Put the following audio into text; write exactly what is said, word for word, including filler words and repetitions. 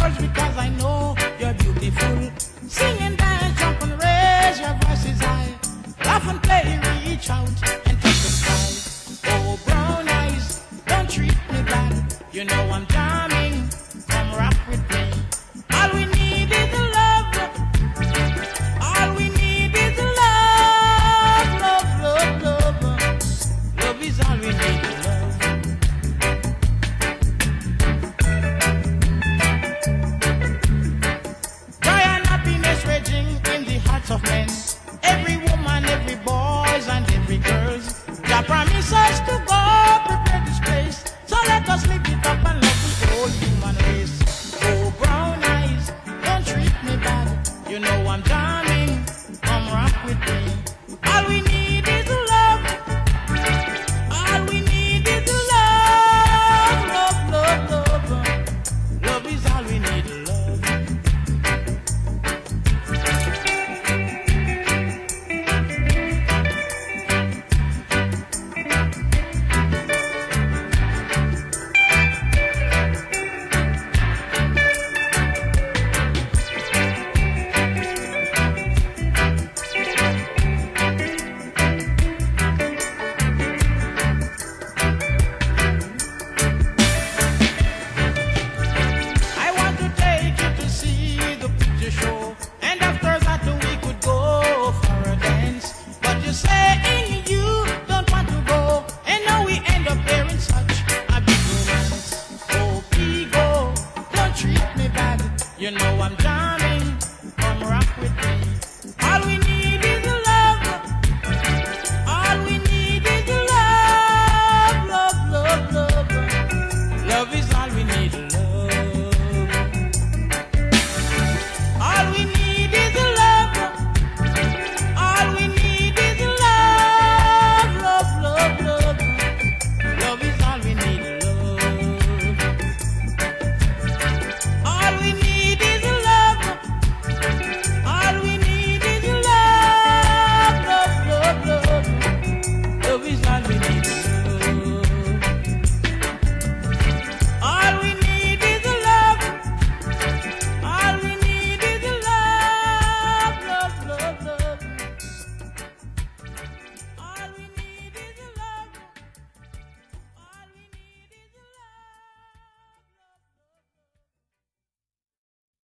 words because I know you're beautiful. Sing and dance, jump and raise your voices high. Laugh and play, reach out and touch the sky. Oh, brown eyes, don't treat me bad. You know I'm charming, come rock with me. All we need is love. All we need is love. Love, love, love. Love is all we need, love. Joy and happiness raging in the hearts of men. Every woman, every boys and every girls. God promise us to go prepare this place. So let us live it up and love the whole human race. Oh, brown eyes, don't treat me bad. You know I'm charming, come rock with me. All we need is love. All we need is love. Love, love, love. Love is all we need, love. You know I'm down.